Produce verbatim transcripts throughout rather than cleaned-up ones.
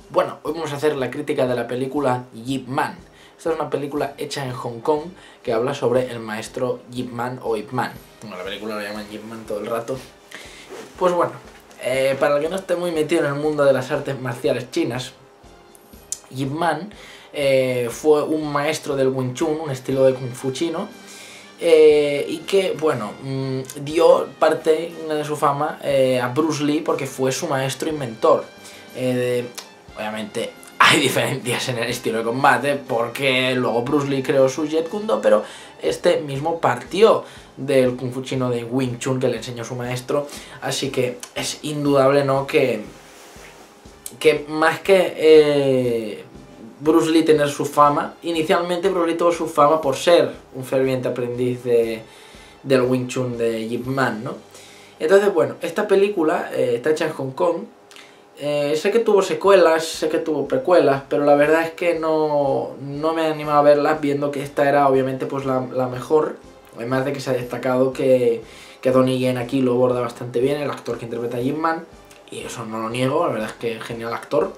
Bueno, hoy vamos a hacer la crítica de la película Ip Man. Esta es una película hecha en Hong Kong que habla sobre el maestro Ip Man o Ip Man. Bueno, la película lo llaman Ip Man todo el rato. Pues bueno, eh, para el que no esté muy metido en el mundo de las artes marciales chinas, Ip Man eh, fue un maestro del Wing Chun, un estilo de Kung Fu chino, eh, y que, bueno, mmm, dio parte de su fama eh, a Bruce Lee porque fue su maestro inventor. Eh, de, obviamente hay diferencias en el estilo de combate porque luego Bruce Lee creó su Jeet Kune Do, pero este mismo partió del Kung Fu chino de Wing Chun que le enseñó su maestro, así que es indudable, ¿no?, que, que más que eh, Bruce Lee tener su fama, inicialmente Bruce Lee tuvo su fama por ser un ferviente aprendiz de, del Wing Chun de Ip Man, ¿no? Entonces, bueno, esta película eh, está hecha en Hong Kong. Eh, sé que tuvo secuelas, sé que tuvo precuelas, pero la verdad es que no, no me he animado a verlas, viendo que esta era obviamente pues la, la mejor. Además de que se ha destacado que, que Donnie Yen aquí lo aborda bastante bien, el actor que interpreta a Ip Man, y eso no lo niego, la verdad es que genial actor.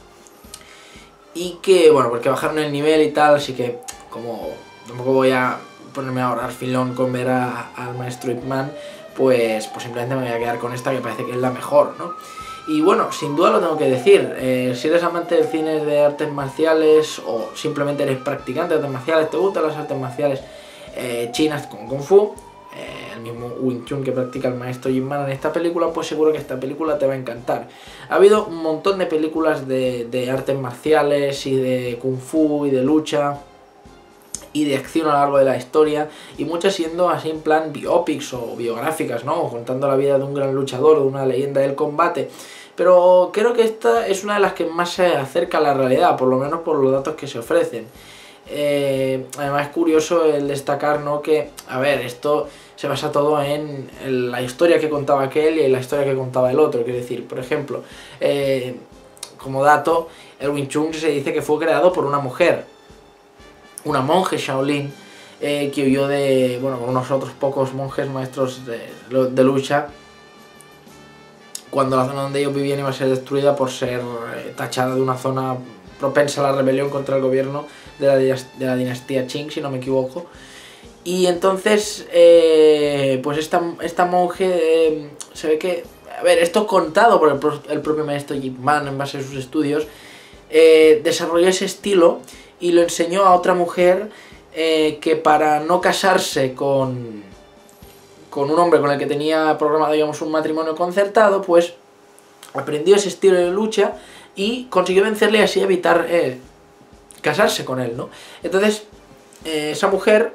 Y que, bueno, porque bajaron el nivel y tal, así que como tampoco voy a ponerme a ahorrar filón con ver a, al maestro Ip Man, pues, pues simplemente me voy a quedar con esta que parece que es la mejor, ¿no? Y bueno, sin duda lo tengo que decir, eh, si eres amante del cine de artes marciales o simplemente eres practicante de artes marciales, te gustan las artes marciales eh, chinas como Kung Fu, eh, el mismo Wing Chun que practica el maestro Ip Man en esta película, pues seguro que esta película te va a encantar. Ha habido un montón de películas de, de artes marciales y de Kung Fu y de lucha y de acción a lo largo de la historia, y muchas siendo así en plan biopics o biográficas, ¿no?, contando la vida de un gran luchador, de una leyenda del combate, pero creo que esta es una de las que más se acerca a la realidad, por lo menos por los datos que se ofrecen. Eh, además es curioso el destacar, ¿no?, que, a ver, esto se basa todo en, en la historia que contaba aquel y en la historia que contaba el otro. Quiero decir, por ejemplo, eh, como dato, el Wing Chun se dice que fue creado por una mujer, una monje Shaolin, eh, que huyó de, bueno, con unos otros pocos monjes maestros de, de lucha, cuando la zona donde ellos vivían iba a ser destruida por ser eh, tachada de una zona propensa a la rebelión contra el gobierno de la, de la dinastía Qing, si no me equivoco. Y entonces, eh, pues esta, esta monje, eh, se ve que, a ver, esto contado por el, el propio maestro Ip Man en base a sus estudios, eh, desarrolló ese estilo y lo enseñó a otra mujer eh, que, para no casarse con, con un hombre con el que tenía programado, digamos, un matrimonio concertado, pues aprendió ese estilo de lucha y consiguió vencerle y así evitar eh, casarse con él, ¿no? Entonces, eh, esa mujer,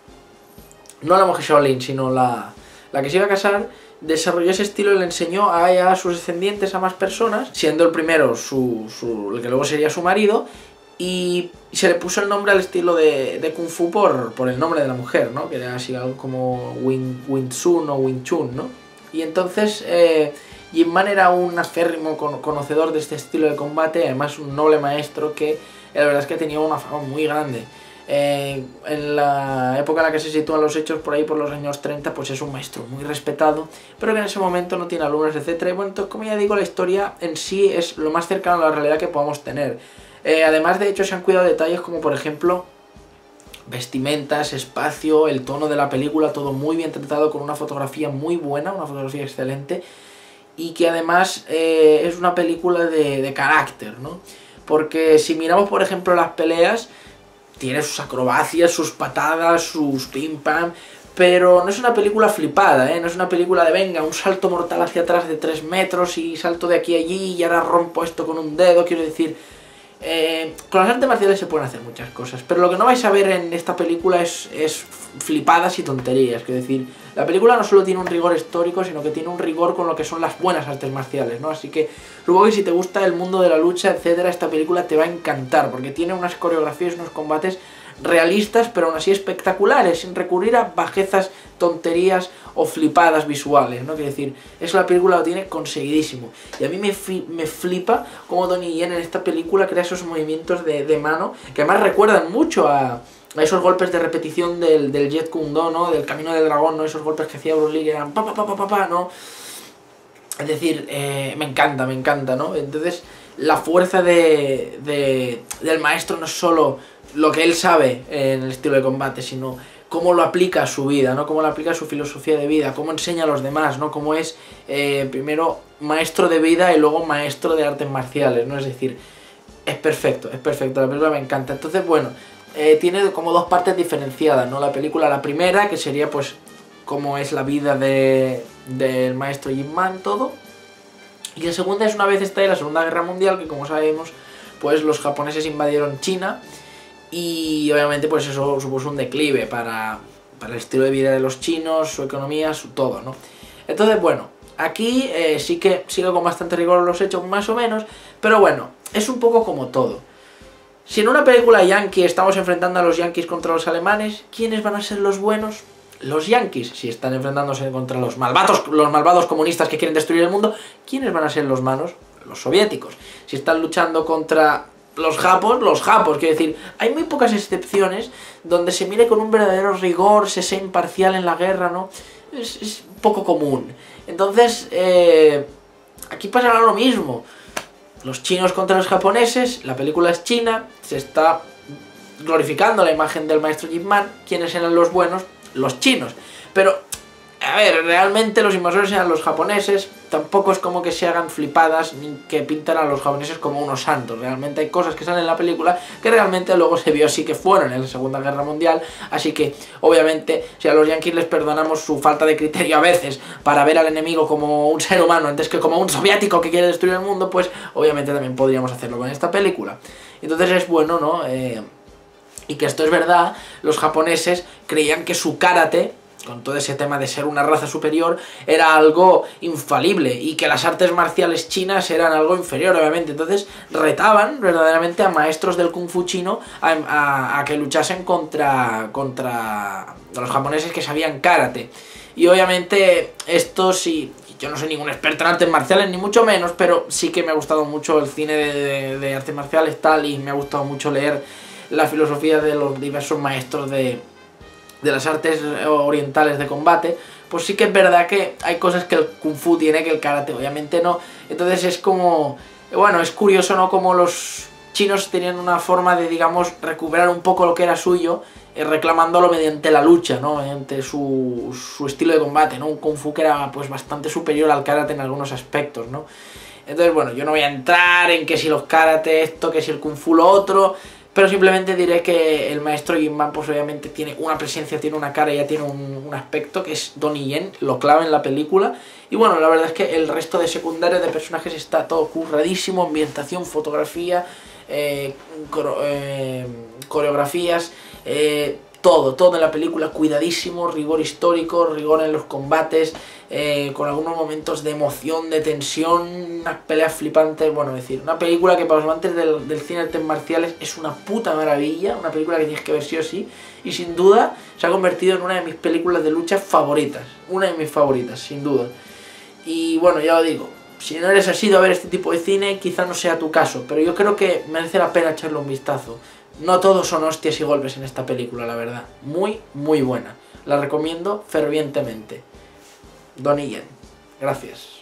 no la monje Shaolin, sino la, la que se iba a casar, desarrolló ese estilo y le enseñó a, ella, a sus descendientes, a más personas, siendo el primero su, su, el que luego sería su marido, y se le puso el nombre al estilo de, de Kung Fu por, por el nombre de la mujer, ¿no?, que era así algo como Wing, Wing Chun o Wing Chun, ¿no? Y entonces eh, Ip Man era un acérrimo conocedor de este estilo de combate, además un noble maestro que la verdad es que tenía una fama muy grande. Eh, en la época en la que se sitúan los hechos, por ahí por los años treinta, pues es un maestro muy respetado, pero que en ese momento no tiene alumnos, etcétera. Y bueno, entonces, como ya digo, la historia en sí es lo más cercano a la realidad que podamos tener. Eh, además, de hecho, se han cuidado detalles como, por ejemplo, vestimentas, espacio, el tono de la película, todo muy bien tratado, con una fotografía muy buena, una fotografía excelente, y que además eh, es una película de, de carácter, ¿no? Porque si miramos, por ejemplo, las peleas, tiene sus acrobacias, sus patadas, sus pim pam, pero no es una película flipada, ¿eh? No es una película de venga, un salto mortal hacia atrás de tres metros y salto de aquí a allí y ahora rompo esto con un dedo. Quiero decir, eh, con las artes marciales se pueden hacer muchas cosas, pero lo que no vais a ver en esta película es, es flipadas y tonterías. Quiero decir, la película no solo tiene un rigor histórico, sino que tiene un rigor con lo que son las buenas artes marciales, ¿no? Así que supongo que si te gusta el mundo de la lucha, etcétera, esta película te va a encantar, porque tiene unas coreografías, unos combates realistas, pero aún así espectaculares, sin recurrir a bajezas, tonterías o flipadas visuales, ¿no? Quiero decir, eso la película lo tiene conseguidísimo. Y a mí me, me flipa cómo Donnie Yen en esta película crea esos movimientos de, de mano, que además recuerdan mucho a, a esos golpes de repetición del, del Jeet Kune Do, ¿no?, del Camino del Dragón, ¿no?, esos golpes que hacía Bruce Lee, que eran pa pa pa pa pa pa, ¿no? Es decir, eh, me encanta, me encanta, ¿no? Entonces, la fuerza de, de, del maestro no es solo lo que él sabe en el estilo de combate, sino cómo lo aplica a su vida, ¿no? Cómo lo aplica a su filosofía de vida, cómo enseña a los demás, ¿no? Cómo es eh, primero maestro de vida y luego maestro de artes marciales, ¿no? Es decir, es perfecto, es perfecto, la película me encanta. Entonces, bueno, eh, tiene como dos partes diferenciadas, ¿no? La película, la primera, que sería pues cómo es la vida de, del maestro Ip Man, todo. Y la segunda es una vez está en la Segunda Guerra Mundial, que como sabemos, pues los japoneses invadieron China. Y obviamente pues eso supuso un declive para, para el estilo de vida de los chinos, su economía, su todo, ¿no? Entonces, bueno, aquí eh, sí que sigo con bastante rigor los hechos, más o menos, pero bueno, es un poco como todo. Si en una película yankee estamos enfrentando a los yankees contra los alemanes, ¿quiénes van a ser los buenos? Los yankees. Si están enfrentándose contra los malvados, los malvados comunistas que quieren destruir el mundo, ¿quiénes van a ser los malos? Los soviéticos. Si están luchando contra los japos, los japos, quiero decir, hay muy pocas excepciones donde se mire con un verdadero rigor, se sea imparcial en la guerra, ¿no? Es, es poco común. Entonces, eh, aquí pasará lo mismo. Los chinos contra los japoneses, la película es china, se está glorificando la imagen del maestro Ip Man. ¿Quiénes eran los buenos? Los chinos. Pero, a ver, realmente los invasores eran los japoneses. Tampoco es como que se hagan flipadas ni que pintan a los japoneses como unos santos. Realmente hay cosas que salen en la película que realmente luego se vio así que fueron en la Segunda Guerra Mundial. Así que, obviamente, si a los yankees les perdonamos su falta de criterio a veces para ver al enemigo como un ser humano antes que como un soviético que quiere destruir el mundo, pues obviamente también podríamos hacerlo con esta película. Entonces es bueno, ¿no? Eh, y que esto es verdad, los japoneses creían que su karate, con todo ese tema de ser una raza superior, era algo infalible y que las artes marciales chinas eran algo inferior, obviamente. Entonces retaban verdaderamente a maestros del kung fu chino a, a, a que luchasen contra, contra los japoneses que sabían karate. Y obviamente esto sí, yo no soy ningún experto en artes marciales, ni mucho menos, pero sí que me ha gustado mucho el cine de, de, de artes marciales tal, y me ha gustado mucho leer la filosofía de los diversos maestros de... de las artes orientales de combate. Pues sí que es verdad que hay cosas que el kung fu tiene que el karate obviamente no. Entonces es como, bueno, es curioso, ¿no? Como los chinos tenían una forma de, digamos, recuperar un poco lo que era suyo, eh, reclamándolo mediante la lucha, ¿no? Mediante su, su estilo de combate, ¿no? Un kung fu que era pues bastante superior al karate en algunos aspectos, ¿no? Entonces, bueno, yo no voy a entrar en que si los karate esto, que si el kung fu lo otro, pero simplemente diré que el maestro Ip Man pues obviamente tiene una presencia, tiene una cara, ya tiene un, un aspecto que es Donnie Yen, lo clava en la película. Y bueno, la verdad es que el resto de secundarios de personajes está todo curradísimo, ambientación, fotografía, eh, coro, eh, coreografías, eh, todo, todo en la película cuidadísimo, rigor histórico, rigor en los combates, eh, con algunos momentos de emoción, de tensión, unas peleas flipantes. Bueno, es decir, una película que para los amantes del, del cine de artes marciales es una puta maravilla, una película que tienes que ver sí o sí, y sin duda se ha convertido en una de mis películas de lucha favoritas, una de mis favoritas, sin duda. Y bueno, ya lo digo, si no eres asiduo a ver este tipo de cine, quizá no sea tu caso, pero yo creo que merece la pena echarle un vistazo. No todos son hostias y golpes en esta película, la verdad. Muy, muy buena. La recomiendo fervientemente. Donnie Yen. Gracias.